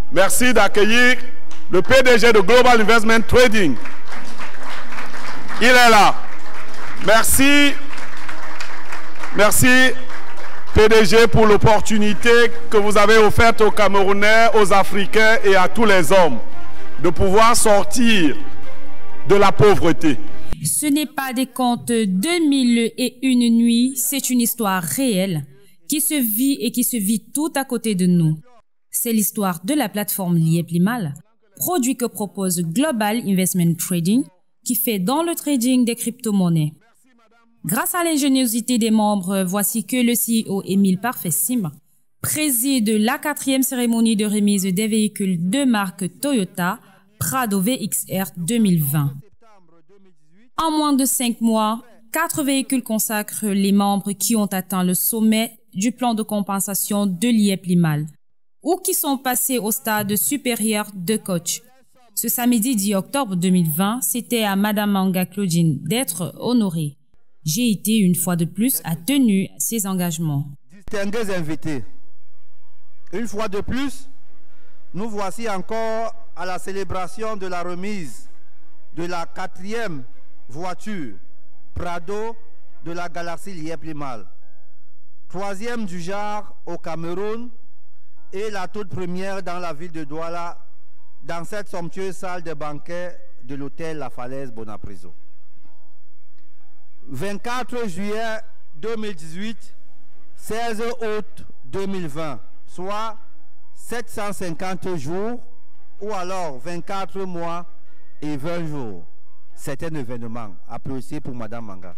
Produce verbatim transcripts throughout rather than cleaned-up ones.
Merci d'accueillir le P D G de Global Investment Trading. Il est là. Merci. Merci, P D G, pour l'opportunité que vous avez offerte aux Camerounais, aux Africains et à tous les hommes de pouvoir sortir de la pauvreté. Ce n'est pas des contes de mille et une nuits, c'est une histoire réelle qui se vit et qui se vit tout à côté de nous. C'est l'histoire de la plateforme Lieplimal, produit que propose Global Investment Trading, qui fait dans le trading des crypto-monnaies. Grâce à l'ingéniosité des membres, voici que le C E O Émile Parfait-Sim préside la quatrième cérémonie de remise des véhicules de marque Toyota Prado V X R deux mille vingt. En moins de cinq mois, quatre véhicules consacrent les membres qui ont atteint le sommet du plan de compensation de Lieplimal ou qui sont passés au stade supérieur de coach. Ce samedi dix octobre deux mille vingt, c'était à Madame Manga Claudine d'être honorée. J'ai été une fois de plus à tenir ses engagements. Distingués invités, une fois de plus, nous voici encore à la célébration de la remise de la quatrième voiture Prado de la galaxie Lieplimal, troisième du genre au Cameroun et la toute première dans la ville de Douala, dans cette somptueuse salle de banquet de l'hôtel La Falaise Bonapriso. vingt-quatre juillet deux mille dix-huit, seize août deux mille vingt, soit sept cent cinquante jours ou alors vingt-quatre mois et vingt jours. C'est un événement. Applaudissez pour Madame Manga.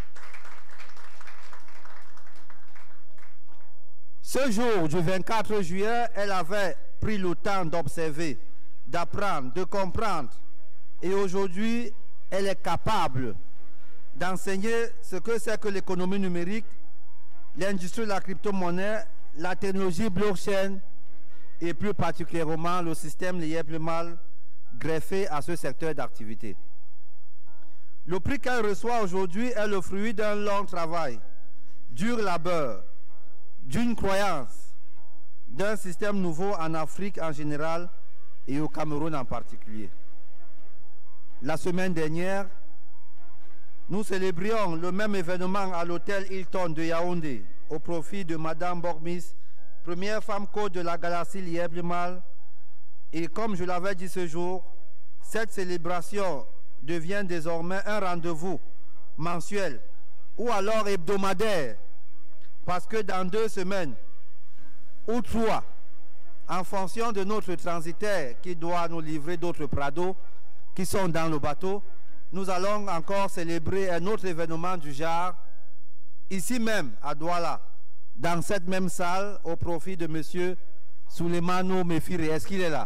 Ce jour du vingt-quatre juillet, elle avait pris le temps d'observer, d'apprendre, de comprendre. Et aujourd'hui, elle est capable d'enseigner ce que c'est que l'économie numérique, l'industrie de la crypto-monnaie, la technologie blockchain et plus particulièrement le système Lieplimal greffé à ce secteur d'activité. Le prix qu'elle reçoit aujourd'hui est le fruit d'un long travail, dur labeur, d'une croyance, d'un système nouveau en Afrique en général et au Cameroun en particulier. La semaine dernière, nous célébrions le même événement à l'hôtel Hilton de Yaoundé au profit de Madame Bormis, première femme coach de la galaxie Lieplimal. Et comme je l'avais dit ce jour, cette célébration devient désormais un rendez-vous mensuel ou alors hebdomadaire, parce que dans deux semaines ou trois, en fonction de notre transitaire qui doit nous livrer d'autres prados qui sont dans le bateau, nous allons encore célébrer un autre événement du genre, ici même à Douala, dans cette même salle, au profit de M. Souleymano Mefire. Est-ce qu'il est là?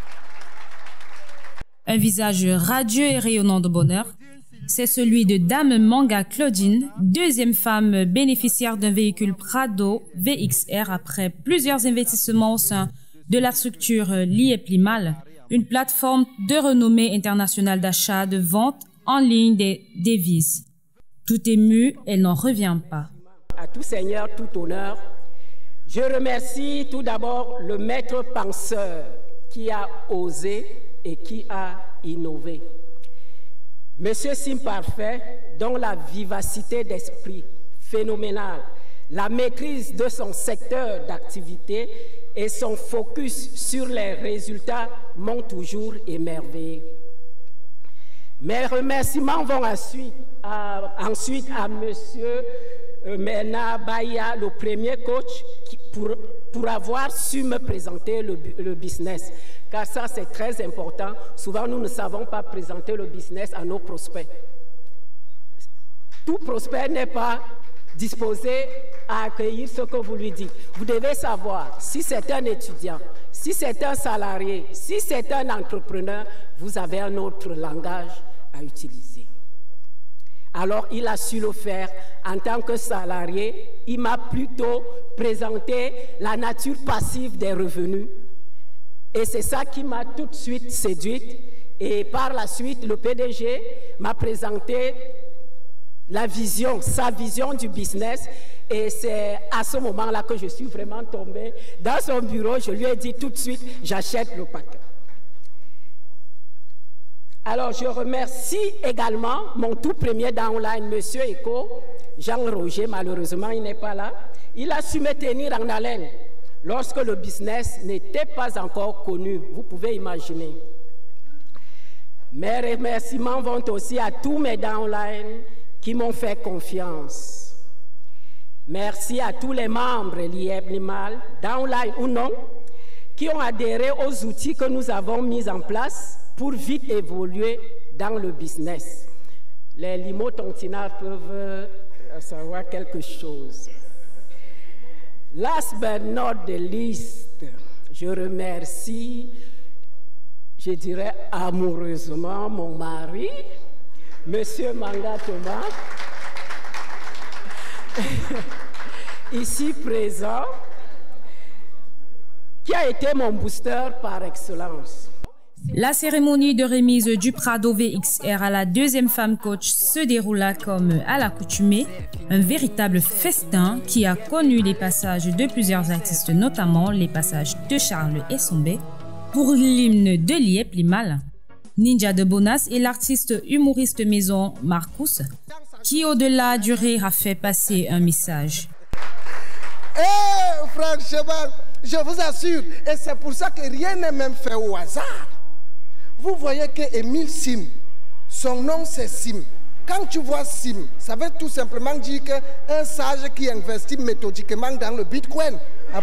Un visage radieux et rayonnant de bonheur, c'est celui de Dame Manga Claudine, deuxième femme bénéficiaire d'un véhicule Prado V X R après plusieurs investissements au sein de la structure Lieplimal, une plateforme de renommée internationale d'achat de vente en ligne des devises. Tout ému, elle n'en revient pas. À tout seigneur, tout honneur, je remercie tout d'abord le maître penseur qui a osé et qui a innové. Monsieur Sim Parfait, dont la vivacité d'esprit phénoménale, la maîtrise de son secteur d'activité et son focus sur les résultats m'ont toujours émerveillé. Mes remerciements vont ensuite à, ensuite à Monsieur Mena Baya, le premier coach, qui, pour, pour avoir su me présenter le, le business. Car ça, c'est très important. Souvent, nous ne savons pas présenter le business à nos prospects. Tout prospect n'est pas disposé à accueillir ce que vous lui dites. Vous devez savoir, si c'est un étudiant, si c'est un salarié, si c'est un entrepreneur, vous avez un autre langage à utiliser. Alors, il a su le faire en tant que salarié. Il m'a plutôt présenté la nature passive des revenus. Et c'est ça qui m'a tout de suite séduite. Et par la suite, le P D G m'a présenté la vision, sa vision du business. Et c'est à ce moment-là que je suis vraiment tombée dans son bureau. Je lui ai dit tout de suite, j'achète le paquet. Alors, je remercie également mon tout premier downline, Monsieur Eco, Jean-Roger. Malheureusement, il n'est pas là. Il a su me tenir en haleine lorsque le business n'était pas encore connu. Vous pouvez imaginer. Mes remerciements vont aussi à tous mes downlines qui m'ont fait confiance. Merci à tous les membres L I E B Limal, downline ou non, qui ont adhéré aux outils que nous avons mis en place pour vite évoluer dans le business. Les limo-tontinards peuvent euh, savoir quelque chose. Last but not the least, je remercie, je dirais amoureusement, mon mari, Monsieur Manga Thomas, ici présent, qui a été mon booster par excellence. La cérémonie de remise du Prado V X R à la deuxième femme coach se déroula comme à l'accoutumée, un véritable festin qui a connu les passages de plusieurs artistes, notamment les passages de Charles Essombe pour l'hymne de L I E B Limal, Ninja de Bonas et l'artiste humoriste maison Marcus, qui au-delà du rire a fait passer un message. Eh, franchement, je vous assure, et c'est pour ça que rien n'est même fait au hasard. Vous voyez que Émile Sim, son nom c'est Sim. Quand tu vois Sim, ça veut tout simplement dire qu'un sage qui investit méthodiquement dans le Bitcoin.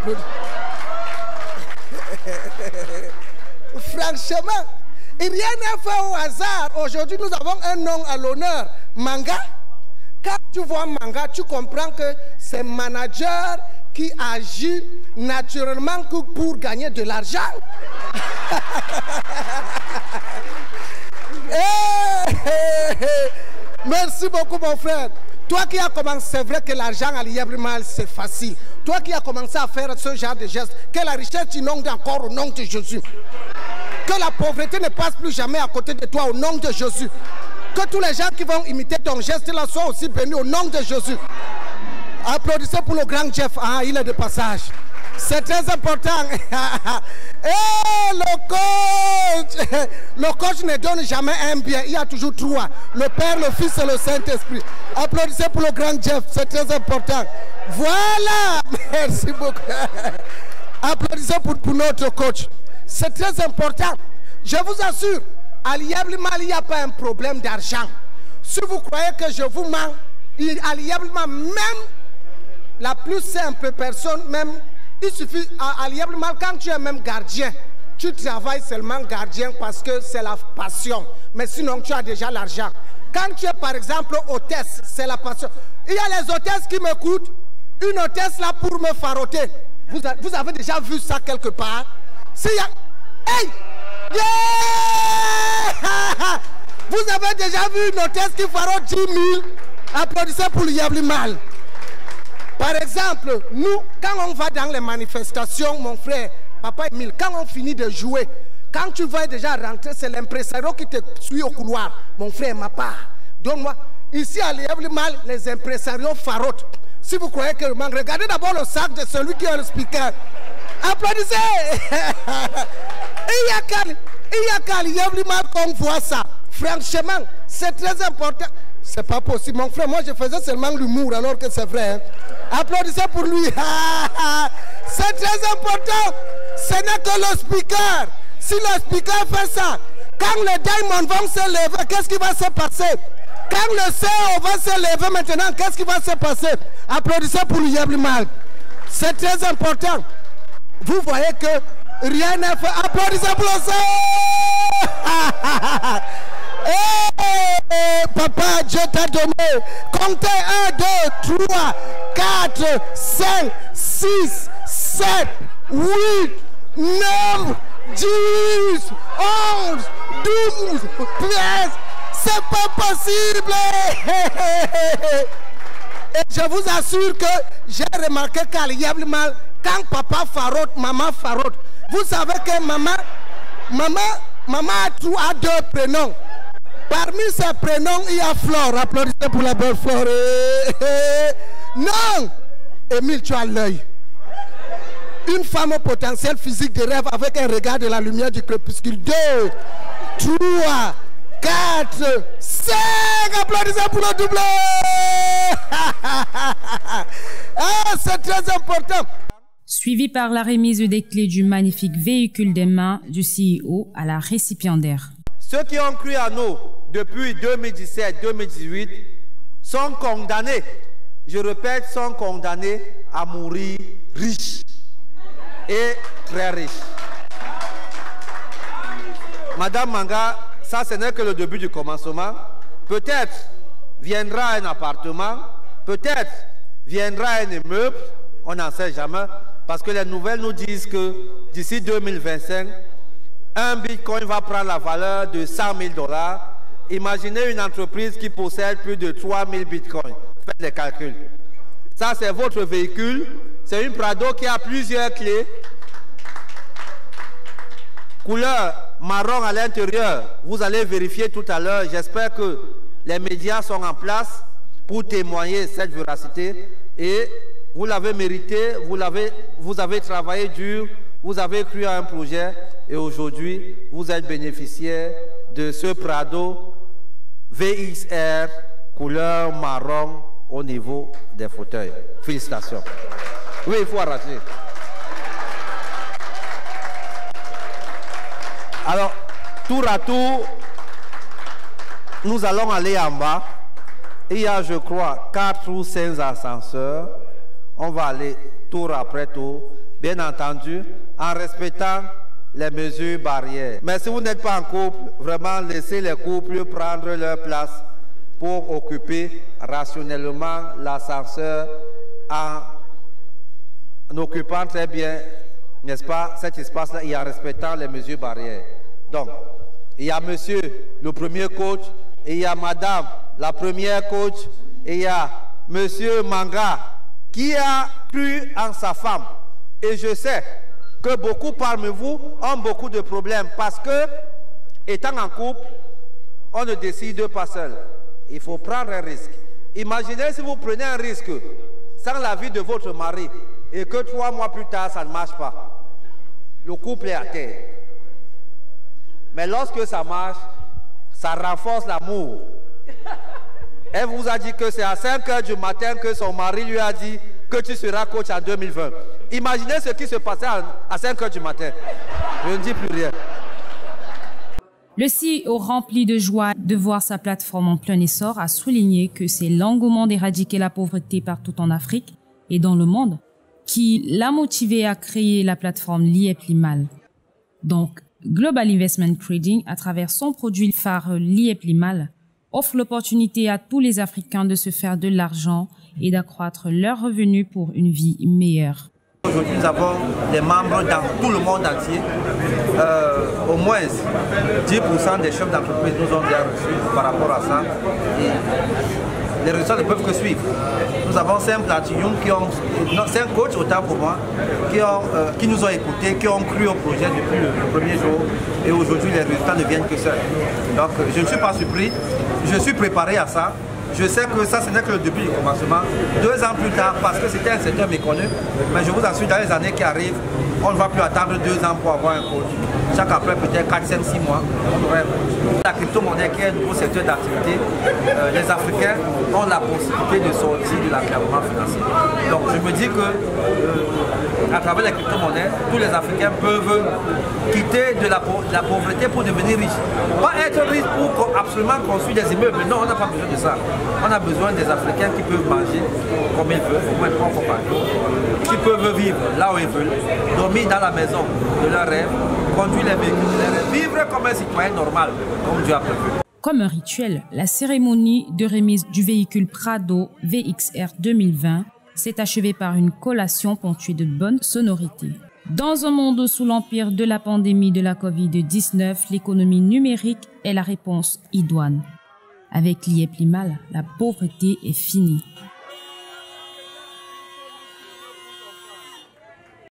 Franchement, rien n'est fait au hasard. Aujourd'hui, nous avons un nom à l'honneur, Manga. Quand tu vois Manga, tu comprends que c'est un manager qui agit naturellement pour gagner de l'argent. Hey, hey, hey. Merci beaucoup mon frère. Toi qui as commencé, c'est vrai que l'argent à l'I E B Limal c'est facile. Toi qui as commencé à faire ce genre de gestes, que la richesse t'inonde encore au nom de Jésus. Que la pauvreté ne passe plus jamais à côté de toi au nom de Jésus. Que tous les gens qui vont imiter ton geste là soient aussi bénis au nom de Jésus. Applaudissez pour le grand Jeff, ah, il est de passage. C'est très important. Et le coach, le coach ne donne jamais un bien, il y a toujours trois. Le Père, le Fils et le Saint-Esprit. Applaudissez pour le grand Jeff, c'est très important. Voilà, merci beaucoup. Applaudissez pour, pour notre coach. C'est très important. Je vous assure, à l'I E B Limal, il n'y a pas un problème d'argent. Si vous croyez que je vous mens, à l'I E B Limal, même la plus simple personne, même, il suffit, à, à l'I E B Limal, quand tu es même gardien, tu travailles seulement gardien parce que c'est la passion. Mais sinon, tu as déjà l'argent. Quand tu es, par exemple, hôtesse, c'est la passion. Il y a les hôtesses qui me coûtent, une hôtesse là pour me faroter. Vous, a, vous avez déjà vu ça quelque part? S'il y a... Hey! Yeah! Vous avez déjà vu une hôtesse qui farote dix mille? Applaudissez pour l'I E B Limal. Par exemple, nous, quand on va dans les manifestations, mon frère, papa Emile, quand on finit de jouer, quand tu vas déjà rentrer, c'est l'impresario qui te suit au couloir. Mon frère, ma part, donne-moi. Ici à l'I E B Limal, les impresarios farotent. Si vous croyez que man, regardez d'abord le sac de celui qui est le speaker. Applaudissez. Il y a qu'à l'I E B Limal qu'on voit ça. Franchement, c'est très important. C'est pas possible, mon frère. Moi, je faisais seulement l'humour, alors que c'est vrai. Hein? Applaudissez pour lui. C'est très important. Ce n'est que le speaker. Si le speaker fait ça, quand les diamonds vont se lever, qu'est-ce qui va se passer? Quand le C E O va se lever maintenant, qu'est-ce qui va se passer? Applaudissez pour l'I E B Limal. C'est très important. Vous voyez que rien n'est fait. Applaudissez pour le C E O. Hey, hey, papa, Dieu t'a donné. Comptez un, deux, trois, quatre, cinq, six, sept, huit, neuf, dix, onze, douze, treize. C'est pas possible. Et je vous assure que j'ai remarqué qu'à l'I E B Limal, quand papa farote, maman farote. Vous savez que maman, maman, maman a deux prénoms. Parmi ces prénoms, il y a Flore. Applaudissez pour la belle Flore. Non, Émile, tu as l'œil. Une femme au potentiel physique de rêve avec un regard de la lumière du crépuscule. Deux, trois, quatre, cinq. Applaudissez pour le doublé. Ah, c'est très important. Suivi par la remise des clés du magnifique véhicule des mains du C E O à la récipiendaire. Ceux qui ont cru à nous depuis deux mille dix-sept deux mille dix-huit sont condamnés, je répète, sont condamnés à mourir riches et très riches. Madame Manga, ça ce n'est que le début du commencement. Peut-être viendra un appartement, peut-être viendra un immeuble, on n'en sait jamais, parce que les nouvelles nous disent que d'ici deux mille vingt-cinq, un bitcoin va prendre la valeur de cent mille dollars. Imaginez une entreprise qui possède plus de trois mille bitcoins. Faites les calculs. Ça, c'est votre véhicule. C'est une Prado qui a plusieurs clés. Couleur marron à l'intérieur. Vous allez vérifier tout à l'heure. J'espère que les médias sont en place pour témoigner cette véracité. Et vous l'avez mérité. Vous l'avez, vous avez travaillé dur. Vous avez cru à un projet. Et aujourd'hui, vous êtes bénéficiaire de ce Prado V X R couleur marron au niveau des fauteuils. Félicitations. Oui, il faut arracher. Alors, tour à tour, nous allons aller en bas. Il y a, je crois, quatre ou cinq ascenseurs. On va aller tour après tour, bien entendu, en respectant les mesures barrières. Mais si vous n'êtes pas en couple, vraiment laissez les couples prendre leur place pour occuper rationnellement l'ascenseur en occupant très bien, n'est-ce pas, cet espace-là et en respectant les mesures barrières. Donc, il y a monsieur, le premier coach, et il y a madame, la première coach, et il y a monsieur Manga, qui a cru en sa femme. Et je sais que beaucoup parmi vous ont beaucoup de problèmes parce que, étant en couple, on ne décide pas seul. Il faut prendre un risque. Imaginez si vous prenez un risque sans l'avis de votre mari et que trois mois plus tard, ça ne marche pas. Le couple est à terre. Mais lorsque ça marche, ça renforce l'amour. Elle vous a dit que c'est à cinq heures du matin que son mari lui a dit que tu seras coach en deux mille vingt. Imaginez ce qui se passait à cinq heures du matin. Je ne dis plus rien. Le C E O, rempli de joie de voir sa plateforme en plein essor, a souligné que c'est l'engouement d'éradiquer la pauvreté partout en Afrique et dans le monde qui l'a motivé à créer la plateforme Liep Limal. Donc, Global Investment Trading, à travers son produit phare Liep Limal, offre l'opportunité à tous les Africains de se faire de l'argent et d'accroître leurs revenus pour une vie meilleure. Aujourd'hui, nous avons des membres dans tout le monde entier. Euh, au moins dix pour cent des chefs d'entreprise nous ont bien reçus par rapport à ça. Et les résultats ne peuvent que suivre. Nous avons cinq platinum qui ont, non, cinq coachs autant pour moi, qui, ont, euh, qui nous ont écoutés, qui ont cru au projet depuis le, le premier jour. Et aujourd'hui, les résultats ne viennent que seuls. Donc, je ne suis pas surpris. Je suis préparé à ça. Je sais que ça, ce n'est que le début du commencement. Deux ans plus tard, parce que c'était un secteur méconnu, mais je vous assure, dans les années qui arrivent, on ne va plus attendre deux ans pour avoir un coach. Chaque après, peut-être quatre, cinq, six mois, on aurait un coach. La crypto-monnaie, qui est un nouveau secteur d'activité, euh, les Africains ont la possibilité de sortir de l'enclavement financier. Donc, je me dis que, euh, à travers les crypto-monnaies, tous les Africains peuvent quitter de la, de la pauvreté pour devenir riches. Pas être riche pour absolument construire des immeubles. Non, on n'a pas besoin de ça. On a besoin des Africains qui peuvent manger comme ils veulent, au moins trois fois par jour, qui peuvent vivre là où ils veulent, dormir dans la maison de leurs rêves, conduire les véhicules de leurs rêves, vivre comme un citoyen normal, comme Dieu a prévu. Comme un rituel, la cérémonie de remise du véhicule Prado V X R deux mille vingt s'est achevée par une collation ponctuée de bonnes sonorités. Dans un monde sous l'empire de la pandémie de la COVID dix-neuf, l'économie numérique est la réponse idoine. Avec Liep Limal, la pauvreté est finie.